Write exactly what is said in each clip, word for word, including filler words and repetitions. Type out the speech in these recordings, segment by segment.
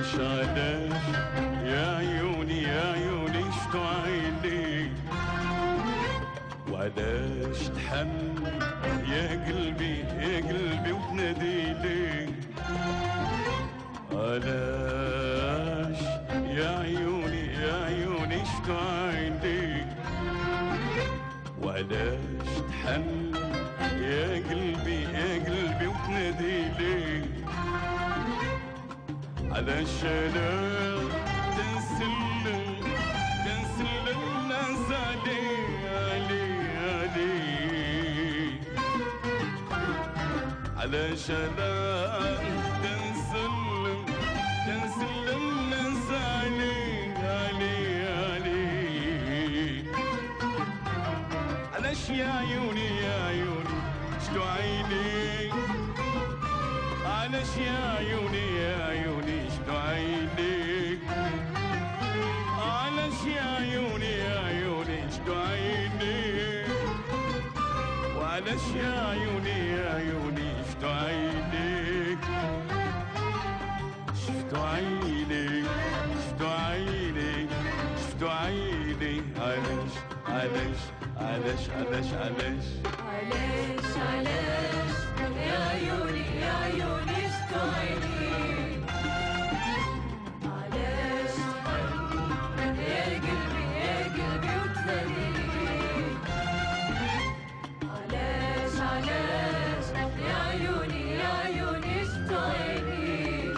علاش يا عيوني يا عيوني شتو عيني وعلاش تحن يا قلبي يا قلبي وتناديلي علاش يا عيوني يا عيوني شتو عيني وعلاش تحن يا قلبي يا قلبي وتناديلي علاش انا تنسلم تنسلم الناس علي علي علي علاش انا تنسلم تنسلم الناس علي علي علي علاش يا عيوني يا عيوني شتو عيني علاش يا عيوني يا عيوني شتو عيني علاش يا عيوني يا عيوني شتو عيني وعلاش يا عيوني يا عيوني شتو عيني شتو عيني شتو عيني شتو عيني علاش علاش علاش علاش علاش علاش علاش يا عيوني يا عيوني شتو عيني علاش يا قلبي يا قلبي وتناديلي علاش علاش يا عيوني يا عيوني شتو عيني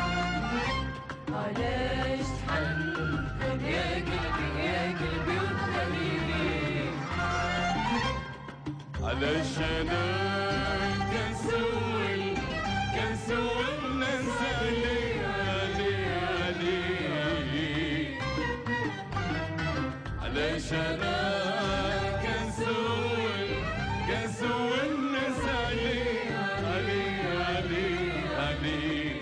علاش تحن يا قلبي يا قلبي وتناديلي علاش انا كنسول كنسول الناس علي علي علي علاش انا كنسول كنسول الناس علي علي علي علي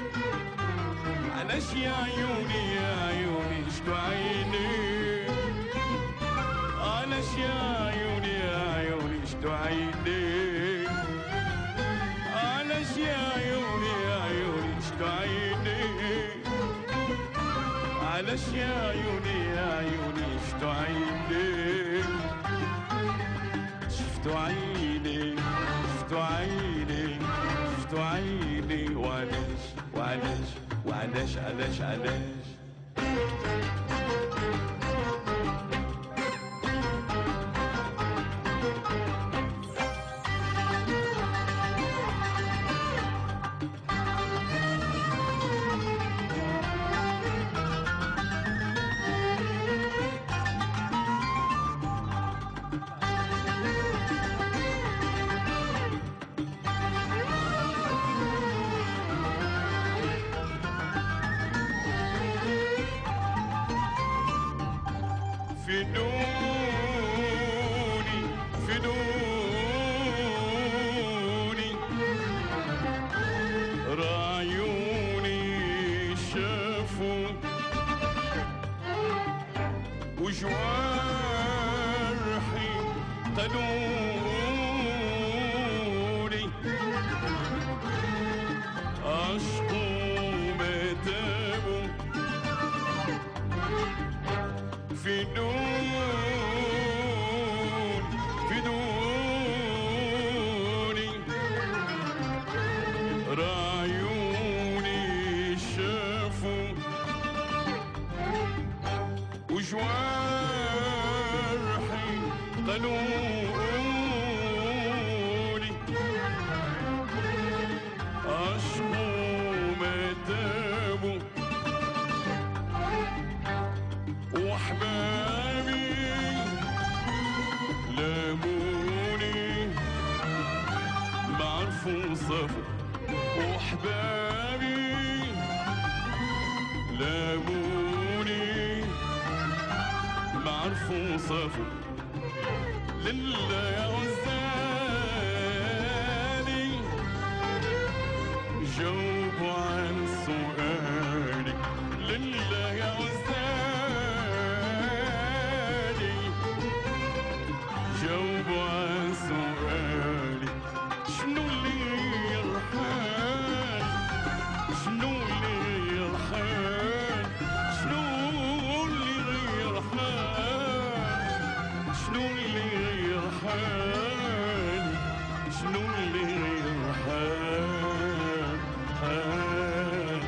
علاش يا عيوني يا عيوني شتو عيني علاش يا عيوني يا عيوني شتو عيني علاش يا عيوني يا عيوني شتو عيني علاش يا عيوني يا عيوني شتو عيني شفتو عيني شفتو عيني شفتو عيني وعلاش وعلاش وعلاش علاش علاش فدوني فدوني رعيوني شافوا وجوارحي قالولي عشقوا ما تابوا فدوني فدوني رعيوني شافوا وجوارحي قالولي عشقوا ما تابوا واحبابي لاموني ما عرفوا صفوا واحبابي لاموني ما عرفوا صفوا لله يا غزالي جاوبوا عن سؤالي لله يا غزالي جاوبوا عن سؤالي شنو اللي يرحل شنو اللي يرحل شنو اللي غير حالي شنو اللي غير حالي حالي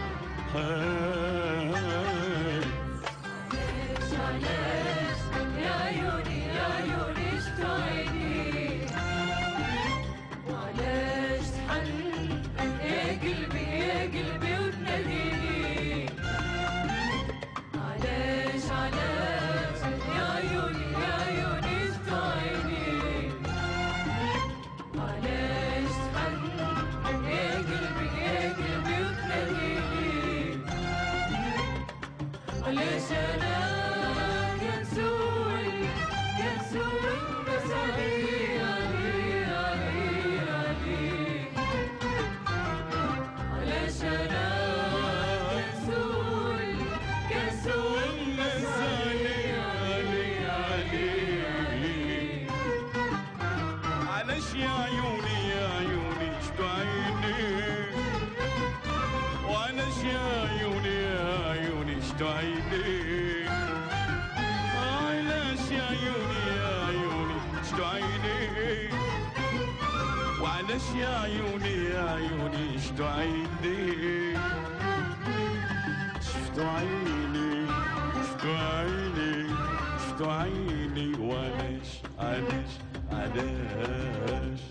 حالي علاش علاش يا عيوني يا عيوني شفتو عيني وعلاش تحن يا قلبي يا قلبي وتناديني علاش علاش يا عيوني يا عيوني شفتو عيني وعلاش تحن يا قلبي يا قلبي وتناديني علاش انا كنسول كنسول بس علي علي علي علي علاش انا كنسول كنسول بس علي علي علي علاش يا عيوني يا عيوني شفتو عيني وعلاش يا عيوني يا عيوني شفتو عيني علاش يا عيوني يا عيوني شفتو عيني وعلاش يا عيوني يا عيوني شفتو عيني شفتو عيني شفتو عيني شفتو عيني وعلاش علاش علاش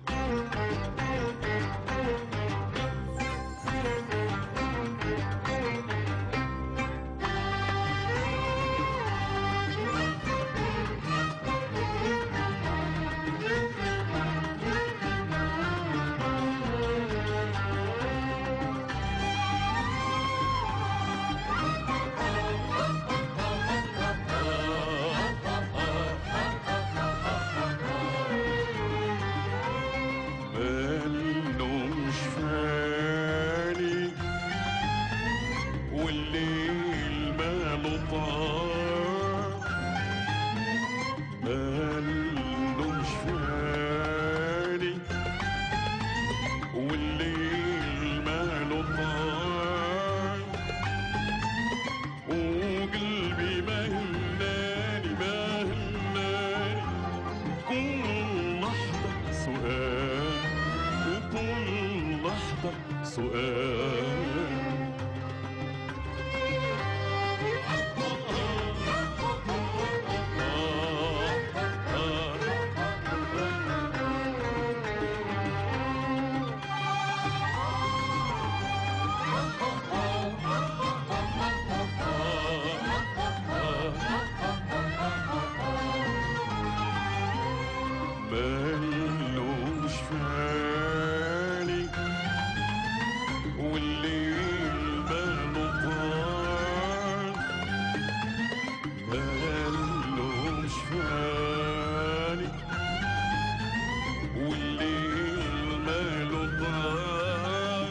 مالهم شفاني والليل ماله طار مالهم شفاني والليل ماله طار وقلبي ما هناني ما هناني كل لحظة سؤال وكل لحظة سؤال مالوش فاني والليل ماله طار مالوش فاني والليل ماله طار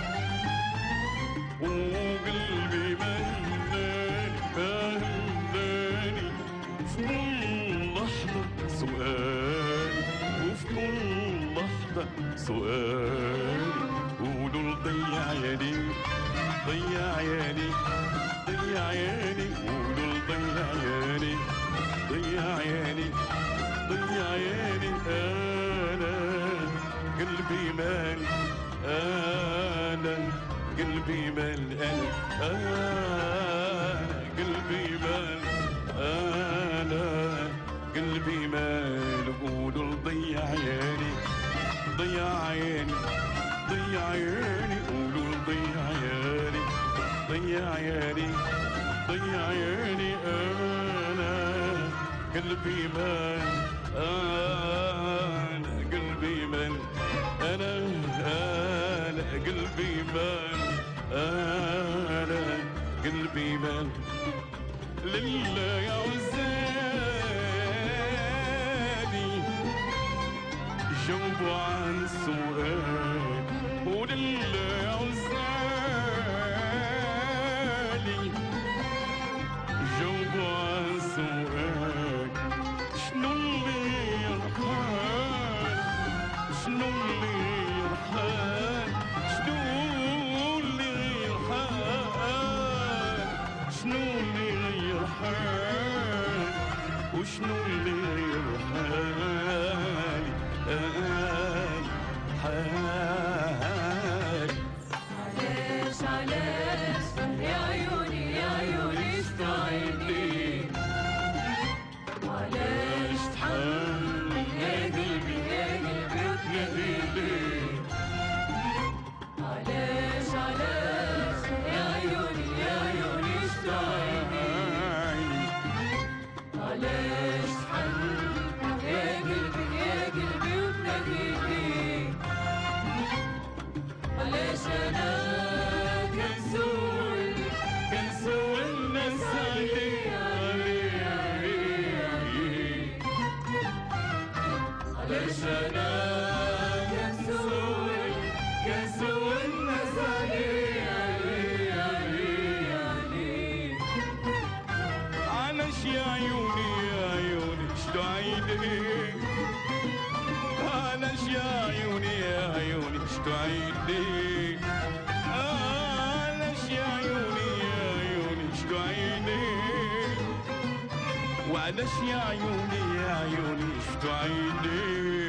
وقلبي مهناني مهناني في كل لحظة سؤال وفي كل لحظة سؤال قولوا ضيع يدي ضيع يدي ضيع يدي قولوا ضيع يدي ضيع يدي ضيع يدي أنا قلبي مال أنا قلبي مال أنا أنا قلبي مال أنا قلبي مال قولوا ضيع عيني ضيع عيني ضيع عيني قولوا ضيع عيني ضيع عيني ضيع عيني أنا قلبي مال أنا قلبي مال أنا أنا قلبي مال أنا قلبي مال لله يا عزالي جاوبوا عن سؤال ولله يا عزالي جاوبوا عن سؤال شنو اللي يرحل شنو اللي يرحل شنو اللي يرحل شنو اللي يرحل وشنو اللي معلش انا كسول كسول نسالي علي علي علي معلش يا عيوني يا عيوني شتو عيني معلش يا عيوني يا عيوني شتو عيني معلش يا عيوني يا عيوني شتو عيني وعلاش يا عيوني يا عيوني شفتو عيني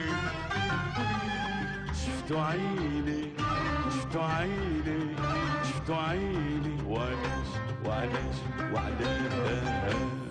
شفتو عيني شفتو عيني شفتو عيني وعلاش وعلاش وعلاش